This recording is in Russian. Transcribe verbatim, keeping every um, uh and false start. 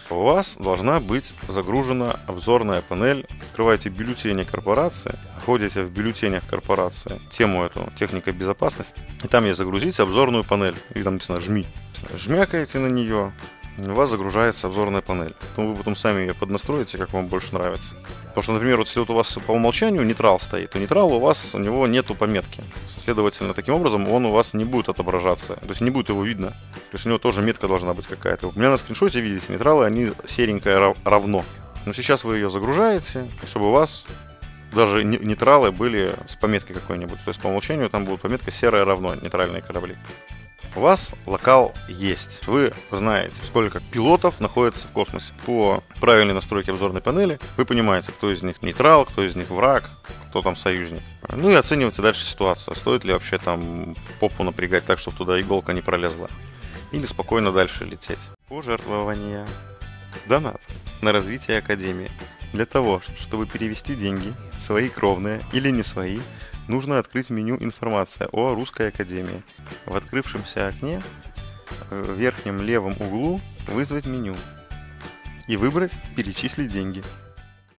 У вас должна быть загружена обзорная панель. Открываете бюллетени корпорации, входите в бюллетенях корпорации, тему эту, техника безопасности, и там есть загрузить обзорную панель. И там написано «жми». Жмякаете на нее, у вас загружается обзорная панель. Потом вы потом сами ее поднастроите, как вам больше нравится. Потому что, например, вот если вот у вас по умолчанию нейтрал стоит, то нейтрал у вас, у него нету пометки. Следовательно, таким образом он у вас не будет отображаться. То есть не будет его видно. То есть у него тоже метка должна быть какая-то. У меня на скриншоте, видите, нейтралы, они серенькое равно. Но сейчас вы ее загружаете, чтобы у вас даже нейтралы были с пометкой какой-нибудь. То есть по умолчанию там будет пометка серое равно, нейтральные корабли. У вас локал есть. Вы знаете, сколько пилотов находится в космосе. По правильной настройке обзорной панели вы понимаете, кто из них нейтрал, кто из них враг, кто там союзник. Ну и оцениваете дальше ситуацию. Стоит ли вообще там попу напрягать так, чтобы туда иголка не пролезла. Или спокойно дальше лететь. Пожертвования. Донат на развитие Академии. Для того, чтобы перевести деньги, свои кровные или не свои, нужно открыть меню «Информация о Русской Академии». В открывшемся окне в верхнем левом углу вызвать меню и выбрать «Перечислить деньги».